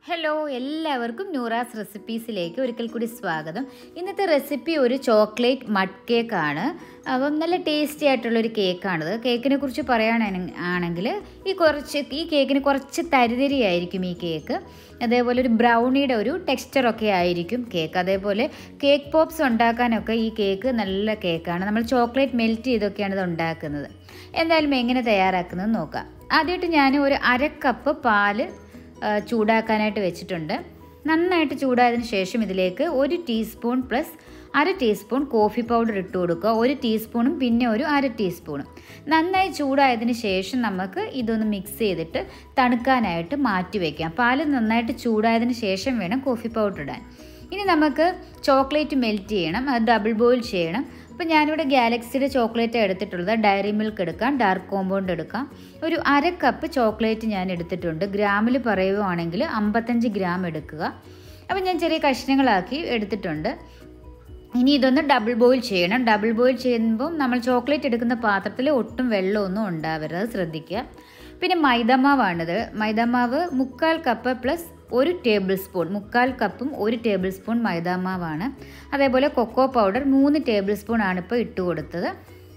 Hello, എല്ലാവർക്കും നൂറാസ് റെസിപ്പീസിലേക്ക് ഒരിക്കൽ കൂടി സ്വാഗതം. ഇന്നത്തെ റെസിപ്പി ഒരു ചോക്ലേറ്റ് മഡ് കേക്കാണ്. അപ്പം നല്ല ടേസ്റ്റി ആയിട്ടുള്ളൊരു കേക്കാണിത്. കേക്കിനെ കുറിച്ച് പറയുകയാണെങ്കിൽ ഈ കേക്കിന് കുറച്ച് തരിതരിയായിരിക്കും ഈ കേക്ക്. അതേപോലെ ഒരു ബ്രൗണിയുടെ ഒരു ടെക്സ്ചറൊക്കെ ആയിരിക്കും കേക്ക്. അതേപോലെ കേക്ക് പോപ്സ് ഉണ്ടാക്കാനൊക്കെ ഈ കേക്ക് നല്ല കേക്കാണ്. നമ്മൾ ചോക്ലേറ്റ് മെൽറ്റ് ചെയ്തൊക്കെയാണ് ഇത് ഉണ്ടാക്കുന്നത്. എന്തായാലും എങ്ങനെ തയ്യാറാക്കുന്നത് നോക്കാം. ആദ്യമായിട്ട് ഞാൻ ഒരു 1/2 കപ്പ് പാല് ചൂടാക്കാനായിട്ട് വെച്ചിട്ടുണ്ട്. നന്നായിട്ട് ചൂടായതിന് ശേഷം ഇതിലേക്ക് 1 teaspoon plus 1/2 teaspoon coffee powder ഇട്ട് കൊടുക്കുക. 1 ടീസ്പൂണും പിന്നെ ഒരു 1/2 ടീസ്പൂണും. നന്നായി ചൂടായതിന് ശേഷം നമുക്ക് ഇതൊന്ന് മിക്സ് ചെയ്തിട്ട് തണുക്കാനായിട്ട് മാറ്റി വയ്ക്കാം. പാല് നന്നായിട്ട് ചൂടായതിന് ശേഷം വേണം കോഫി പൗഡർ ഇടാൻ. ഇനി നമുക്ക് ചോക്ലേറ്റ് മെൽറ്റ് ചെയ്യണം. അത് ഡബിൾ ബോയിൽ ചെയ്യണം. അപ്പോൾ ഞാനിവിടെ ഗാലക്സിയുടെ ചോക്ലേറ്റ് എടുത്തിട്ടുള്ളത്. ഡയറി മിൽക്ക് എടുക്കാം, ഡാർക്ക് കോമ്പൗണ്ട് എടുക്കാം. ഒരു 1/2 കപ്പ് ചോക്ലേറ്റ് ഞാൻ എടുത്തിട്ടുണ്ട്. ഗ്രാമിൽ പറയുകയാണെങ്കിൽ 55 ഗ്രാം എടുക്കുക. അപ്പോൾ ഞാൻ ചെറിയ കഷ്ണങ്ങളാക്കി എടുത്തിട്ടുണ്ട്. ഇനി ഇതൊന്ന് ഡബിൾ ബോയിൽ ചെയ്യണം. ഡബിൾ ബോയിൽ ചെയ്യുമ്പോൾ നമ്മൾ ചോക്ലേറ്റ് എടുക്കുന്ന പാത്രത്തിൽ ഒട്ടും വെള്ളമൊന്നും ഉണ്ടാവരുത്, ശ്രദ്ധിക്കുക. പിന്നെ മൈദമാവാണിത്. മൈദമാവ് 1/4 കപ്പ് പ്ലസ് 1 ടേബിൾ സ്പൂൺ, 1/4 കപ്പും 1 ടേബിൾ സ്പൂൺ മൈദാമാവാണ്. അതേപോലെ കൊക്കോ പൗഡർ 3 ടേബിൾ സ്പൂൺ ആണ് ഇപ്പോൾ ഇട്ട് കൊടുത്തത്.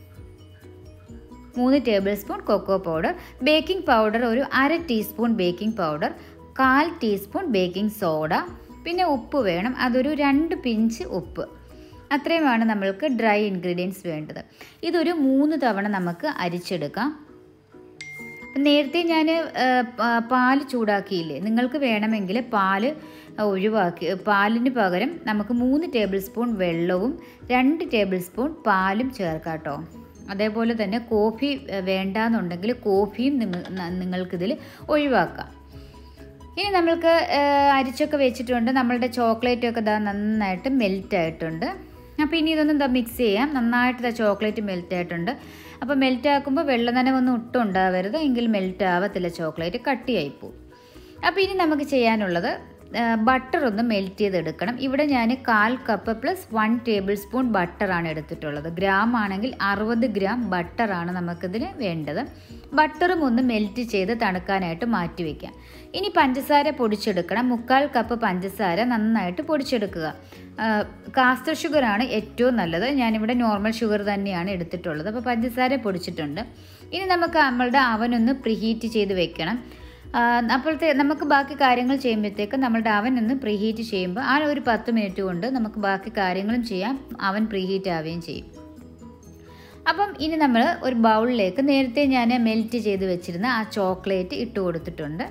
3 tablespoon cocoa powder. Baking powder ഒരു 1/2 teaspoon baking powder, 1/4 teaspoon baking soda. പിന്നെ ഉപ്പ് വേണം, അതൊരു 2 പിഞ്ച് ഉപ്പ്. അത്രയുമാണ് നമ്മൾക്ക് ഡ്രൈ ഇൻഗ്രീഡിയൻസ് വേണ്ടത്. ഇതൊരു 3 തവണ നമുക്ക് അരിച്ചെടുക്കാം. നേരത്തെ ഞാൻ പാല് ചൂടാക്കിയില്ലേ, നിങ്ങൾക്ക് വേണമെങ്കിൽ പാലിന് പകരം നമുക്ക് 3 ടേബിൾ സ്പൂൺ വെള്ളവും 2 ടേബിൾ സ്പൂൺ പാലും ചേർക്കാം കേട്ടോ. അതേപോലെ തന്നെ കോഫി വേണ്ടാന്നുണ്ടെങ്കിൽ കോഫിയും നിങ്ങൾക്കിതിൽ ഒഴിവാക്കാം. ഇനി നമ്മൾക്ക് അരിച്ചൊക്കെ വെച്ചിട്ടുണ്ട്. നമ്മളുടെ ചോക്ലേറ്റൊക്കെ നന്നായിട്ട് മെൽറ്റ് ആയിട്ടുണ്ട്. അപ്പോൾ ഇനി ഇതൊന്നും മിക്സ് ചെയ്യാം. നന്നായിട്ട് ചോക്ലേറ്റ് മെൽറ്റ് ആയിട്ടുണ്ട്. അപ്പോൾ മെൽറ്റ് ആക്കുമ്പോൾ വെള്ളം നനവൊന്നും ഒട്ടും ഉണ്ടാവരുത്, എങ്കിൽ മെൽറ്റ് ആവത്തില്ല, ചോക്ലേറ്റ് കട്ടിയായിപ്പോവും. അപ്പോൾ ഇനി നമുക്ക് ചെയ്യാനുള്ളത് ബട്ടർ ഒന്ന് മെൽറ്റ് ചെയ്തെടുക്കണം. ഇവിടെ ഞാൻ 1/4 കപ്പ് പ്ലസ് 1 ടേബിൾ സ്പൂൺ ബട്ടറാണ് എടുത്തിട്ടുള്ളത്. ഗ്രാം ആണെങ്കിൽ 60 ഗ്രാം ബട്ടറാണ് നമുക്കിതിന് വേണ്ടത്. ബട്ടറും ഒന്ന് മെൽറ്റ് ചെയ്ത് തണുക്കാനായിട്ട് മാറ്റി വയ്ക്കാം. ഇനി പഞ്ചസാര പൊടിച്ചെടുക്കണം. 1/4 കപ്പ് പഞ്ചസാര നന്നായിട്ട് പൊടിച്ചെടുക്കുക. കാസ്റ്റർ ഷുഗറാണ് ഏറ്റവും നല്ലത്. ഞാനിവിടെ നോർമൽ ഷുഗർ തന്നെയാണ് എടുത്തിട്ടുള്ളത്. അപ്പോൾ പഞ്ചസാര പൊടിച്ചിട്ടുണ്ട്. ഇനി നമുക്ക് നമ്മളുടെ അവനൊന്ന് പ്രീഹീറ്റ് ചെയ്ത് വെക്കണം. അപ്പോഴത്തെ നമുക്ക് ബാക്കി കാര്യങ്ങൾ ചെയ്യുമ്പോഴത്തേക്ക് നമ്മളുടെ അവൻ ഒന്ന് പ്രീഹീറ്റ് ചെയ്യുമ്പോൾ ആ ഒരു 10 മിനിറ്റ് കൊണ്ട് നമുക്ക് ബാക്കി കാര്യങ്ങളും ചെയ്യാം. അവൻ പ്രീഹീറ്റ് ആവുകയും ചെയ്യും. അപ്പം ഇനി നമ്മൾ ഒരു ബൗളിലേക്ക് നേരത്തെ ഞാൻ മെൽറ്റ് ചെയ്ത് വെച്ചിരുന്ന ആ ചോക്ലേറ്റ് ഇട്ട് കൊടുത്തിട്ടുണ്ട്.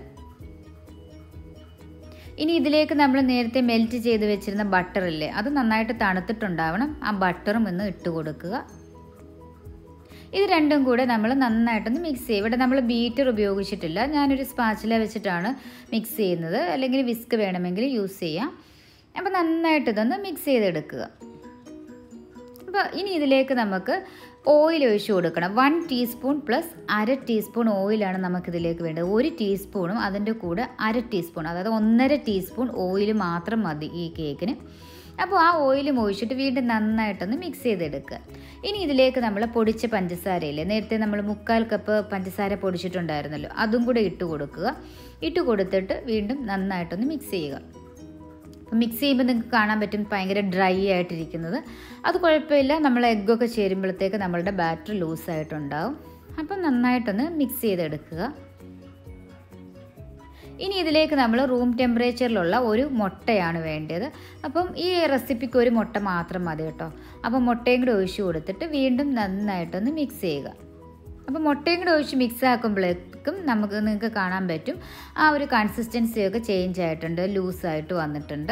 ഇനി ഇതിലേക്ക് നമ്മൾ നേരത്തെ മെൽറ്റ് ചെയ്ത് വെച്ചിരുന്ന ബട്ടറില്ലേ, അത് നന്നായിട്ട് തണുത്തിട്ടുണ്ടാവണം. ആ ബട്ടറും ഒന്ന് ഇട്ട് കൊടുക്കുക. ഇത് രണ്ടും കൂടെ നമ്മൾ നന്നായിട്ടൊന്ന് മിക്സ് ചെയ്യും. ഇവിടെ നമ്മൾ ബീറ്റർ ഉപയോഗിച്ചിട്ടില്ല, ഞാനൊരു സ്പാച്ചില വെച്ചിട്ടാണ് മിക്സ് ചെയ്യുന്നത്. അല്ലെങ്കിൽ വിസ്ക് വേണമെങ്കിൽ യൂസ് ചെയ്യാം. അപ്പോൾ നന്നായിട്ട് ഇതൊന്ന് മിക്സ് ചെയ്തെടുക്കുക. അപ്പോൾ ഇനി ഇതിലേക്ക് നമുക്ക് ഓയിൽ ഒഴിച്ച് കൊടുക്കണം. 1 ടീസ്പൂൺ പ്ലസ് 1/2 ടീസ്പൂൺ ഓയിലാണ് നമുക്കിതിലേക്ക് വേണ്ടത്. 1 ടീസ്പൂണും അതിൻ്റെ കൂടെ 1/2 ടീസ്പൂൺ, അതായത് 1.5 ടീസ്പൂൺ ഓയിൽ മാത്രം മതി ഈ കേക്കിന്. അപ്പോൾ ആ ഓയിലും ഒഴിച്ചിട്ട് വീണ്ടും നന്നായിട്ടൊന്ന് മിക്സ് ചെയ്തെടുക്കുക. ഇനി ഇതിലേക്ക് നമ്മൾ പൊടിച്ച പഞ്ചസാരയില്ലേ, നേരത്തെ നമ്മൾ 1/4 കപ്പ് പഞ്ചസാര പൊടിച്ചിട്ടുണ്ടായിരുന്നല്ലോ, അതും കൂടെ ഇട്ട് കൊടുക്കുക. ഇട്ട് കൊടുത്തിട്ട് വീണ്ടും നന്നായിട്ടൊന്ന് മിക്സ് ചെയ്യുക. അപ്പം മിക്സ് ചെയ്യുമ്പോൾ നിങ്ങൾക്ക് കാണാൻ പറ്റും ഭയങ്കര ഡ്രൈ ആയിട്ടിരിക്കുന്നത്. അത് കുഴപ്പമില്ല, നമ്മൾ എഗ്ഗൊക്കെ ചേരുമ്പോഴത്തേക്ക് നമ്മളുടെ ബാറ്റർ ലൂസായിട്ടുണ്ടാവും. അപ്പം നന്നായിട്ടൊന്ന് മിക്സ് ചെയ്തെടുക്കുക. ഇനി ഇതിലേക്ക് നമ്മൾ റൂം ടെമ്പറേച്ചറിലുള്ള ഒരു മുട്ടയാണ് വേണ്ടത്. അപ്പം ഈ റെസിപ്പിക്ക് ഒരു മുട്ട മാത്രം മതി കേട്ടോ. അപ്പം മുട്ടയും കൂടെ ഒഴിച്ച് കൊടുത്തിട്ട് വീണ്ടും നന്നായിട്ടൊന്ന് മിക്സ് ചെയ്യുക. അപ്പോൾ മുട്ടയും കൂടെ ഒഴിച്ച് മിക്സ് ആക്കുമ്പോഴേക്കും നിങ്ങൾക്ക് കാണാൻ പറ്റും ആ ഒരു കൺസിസ്റ്റൻസിയൊക്കെ ചേഞ്ച് ആയിട്ടുണ്ട്, ലൂസായിട്ട് വന്നിട്ടുണ്ട്.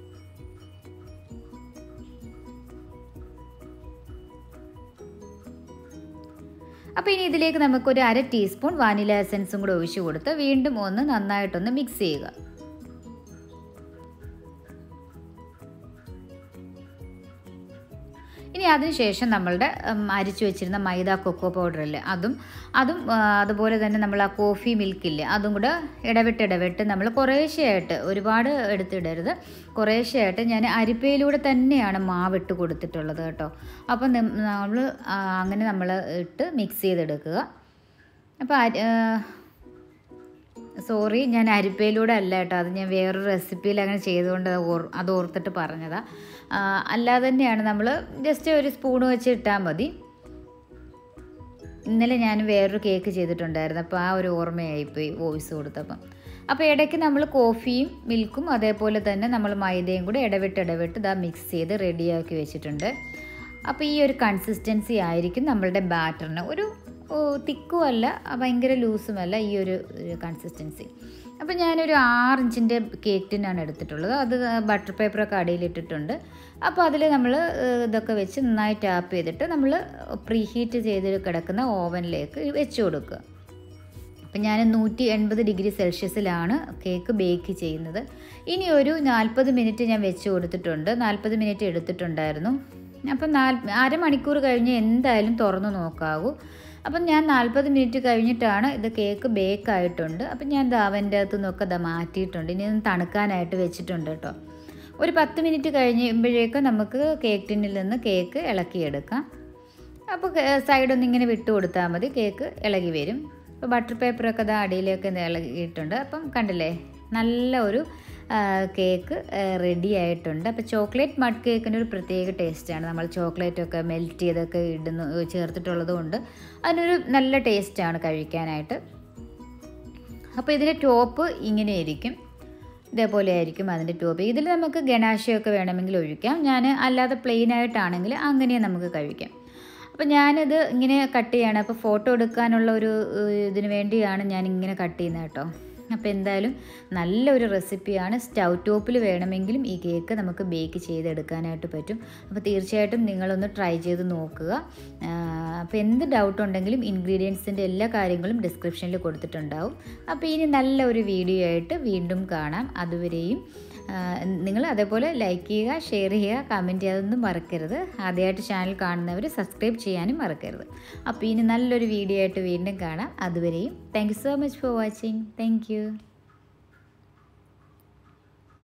അപ്പോൾ ഇനി ഇതിലേക്ക് നമുക്കൊരു 1/2 ടീസ്പൂൺ വാനില എസൻസും കൂടെ ഒഴിച്ച് കൊടുത്ത് വീണ്ടും ഒന്ന് നന്നായിട്ടൊന്ന് മിക്സ് ചെയ്യുക. ഇനി അതിനുശേഷം നമ്മളുടെ അരിച്ചു വെച്ചിരുന്ന മൈദ കൊക്കോ പൗഡർ അല്ലേ, അതും അതുപോലെ തന്നെ നമ്മൾ ആ കോഫി മിൽക്കില്ലേ, അതും കൂടെ ഇടവിട്ട് നമ്മൾ കുറേശ്ശെയായിട്ട്, ഒരുപാട് എടുത്തിടരുത്, കുറേശ്ശെയായിട്ട് ഞാൻ അരിപ്പയിലൂടെ തന്നെയാണ് മാവിട്ട് കൊടുത്തിട്ടുള്ളത് കേട്ടോ. അപ്പം നമ്മൾ ഇട്ട് മിക്സ് ചെയ്തെടുക്കുക. അപ്പോൾ സോറി, ഞാൻ അരിപ്പയിലൂടെ അല്ല കേട്ടോ, അത് ഞാൻ വേറൊരു റെസിപ്പിയിൽ അങ്ങനെ ചെയ്തുകൊണ്ട് അത് ഓർത്തിട്ട് പറഞ്ഞതാണ്. അല്ലാതെ തന്നെയാണ്, നമ്മൾ ജസ്റ്റ് ഒരു സ്പൂൺ വെച്ച് ഇട്ടാൽ മതി. ഇന്നലെ ഞാൻ വേറൊരു കേക്ക് ചെയ്തിട്ടുണ്ടായിരുന്നു, അപ്പോൾ ആ ഒരു ഓർമ്മയായിപ്പോയി വോയിസ് കൊടുത്തപ്പം. അപ്പോൾ ഇടയ്ക്ക് നമ്മൾ കോഫിയും മിൽക്കും അതേപോലെ തന്നെ നമ്മൾ മൈദയും കൂടി ഇടവിട്ട് ഇതാ മിക്സ് ചെയ്ത് റെഡിയാക്കി വെച്ചിട്ടുണ്ട്. അപ്പോൾ ഈ ഒരു കൺസിസ്റ്റൻസി ആയിരിക്കും നമ്മളുടെ ബാറ്ററിന്. ഒരു തിക്കും അല്ല, ഭയങ്കര ലൂസുമല്ല, ഈ ഒരു കൺസിസ്റ്റൻസി. അപ്പോൾ ഞാനൊരു 6 ഇഞ്ചിൻ്റെ കേക്ക് ടിന്നാണ് എടുത്തിട്ടുള്ളത്. അത് ബട്ടർ പേപ്പറൊക്കെ അടിയിലിട്ടിട്ടുണ്ട്. അപ്പോൾ അതിൽ നമ്മൾ ഇതൊക്കെ വെച്ച് നന്നായി ടാപ്പ് ചെയ്തിട്ട് നമ്മൾ പ്രീ ഹീറ്റ് ചെയ്ത് കിടക്കുന്ന ഓവനിലേക്ക് വെച്ച് കൊടുക്കുക. അപ്പം ഞാൻ 180 ഡിഗ്രി സെൽഷ്യസിലാണ് കേക്ക് ബേക്ക് ചെയ്യുന്നത്. ഇനി ഒരു 40 മിനിറ്റ് ഞാൻ വെച്ച് കൊടുത്തിട്ടുണ്ട്. 40 മിനിറ്റ് എടുത്തിട്ടുണ്ടായിരുന്നു. അപ്പം അരമണിക്കൂർ കഴിഞ്ഞ് എന്തായാലും തുറന്ന് നോക്കാവൂ. അപ്പം ഞാൻ 40 മിനിറ്റ് കഴിഞ്ഞിട്ടാണ് ഇത് കേക്ക് ബേക്ക് ആയിട്ടുണ്ട്. അപ്പം ഞാൻ അവൻ്റെ അകത്തു നിന്നൊക്കെ മാറ്റിയിട്ടുണ്ട്. ഇനി ഒന്ന് തണുക്കാനായിട്ട് വെച്ചിട്ടുണ്ട് കേട്ടോ. ഒരു 10 മിനിറ്റ് കഴിയുമ്പോഴേക്കും നമുക്ക് കേക്ക് ടിന്നിൽ നിന്ന് കേക്ക് ഇളക്കിയെടുക്കാം. അപ്പോൾ സൈഡൊന്നും ഇങ്ങനെ വിട്ട് കൊടുത്താൽ മതി, കേക്ക് ഇളകി വരും. അപ്പോൾ ബട്ടർ പേപ്പറൊക്കെ അടിയിലേക്ക് ഇളകിയിട്ടുണ്ട്. അപ്പം കണ്ടില്ലേ, നല്ല ഒരു കേക്ക് റെഡി ആയിട്ടുണ്ട്. അപ്പോൾ ചോക്ലേറ്റ് മഡ് കേക്കിന് ഒരു പ്രത്യേക ടേസ്റ്റാണ്. നമ്മൾ ചോക്ലേറ്റൊക്കെ മെൽറ്റ് ചെയ്തൊക്കെ ചേർത്തിട്ടുള്ളത് കൊണ്ട് അതിനൊരു നല്ല ടേസ്റ്റാണ് കഴിക്കാനായിട്ട്. അപ്പോൾ ഇതിൻ്റെ ടോപ്പ് ഇങ്ങനെ ആയിരിക്കും, ഇതേപോലെ ആയിരിക്കും അതിൻ്റെ ടോപ്പ്. ഇതിൽ നമുക്ക് ഗനാശയൊക്കെ വേണമെങ്കിൽ ഒഴിക്കാം. ഞാൻ അല്ലാതെ പ്ലെയിൻ ആയിട്ടാണെങ്കിൽ അങ്ങനെ നമുക്ക് കഴിക്കാം. അപ്പോൾ ഞാനിത് ഇങ്ങനെ കട്ട് ചെയ്യാണ്. അപ്പോൾ ഫോട്ടോ എടുക്കാനുള്ള ഒരു ഇതിന് വേണ്ടിയാണ് ഞാൻ ഇങ്ങനെ കട്ട് ചെയ്യുന്നത് കേട്ടോ. അപ്പോൾ എന്തായാലും നല്ലൊരു റെസിപ്പിയാണ്. സ്റ്റൗ ടോപ്പിൽ വേണമെങ്കിലും ഈ കേക്ക് നമുക്ക് ബേക്ക് ചെയ്തെടുക്കാനായിട്ട് പറ്റും. അപ്പോൾ തീർച്ചയായിട്ടും നിങ്ങളൊന്ന് ട്രൈ ചെയ്ത് നോക്കുക. അപ്പോൾ എന്ത് ഡൗട്ട് ഉണ്ടെങ്കിലും ഇൻഗ്രീഡിയൻസിൻ്റെ എല്ലാ കാര്യങ്ങളും ഡിസ്ക്രിപ്ഷനിൽ കൊടുത്തിട്ടുണ്ടാവും. അപ്പോൾ ഇനി നല്ലൊരു വീഡിയോ ആയിട്ട് വീണ്ടും കാണാം. അതുവരെയും നിങ്ങൾ അതേപോലെ ലൈക്ക് ചെയ്യുക, ഷെയർ ചെയ്യുക, കമൻറ്റ് ചെയ്യാതൊന്നും മറക്കരുത്. ആദ്യമായിട്ട് ചാനൽ കാണുന്നവർ സബ്സ്ക്രൈബ് ചെയ്യാനും മറക്കരുത്. അപ്പോൾ ഇനി നല്ലൊരു വീഡിയോ ആയിട്ട് വീണ്ടും കാണാം. അതുവരെയും thank you so much for watching. Thank U.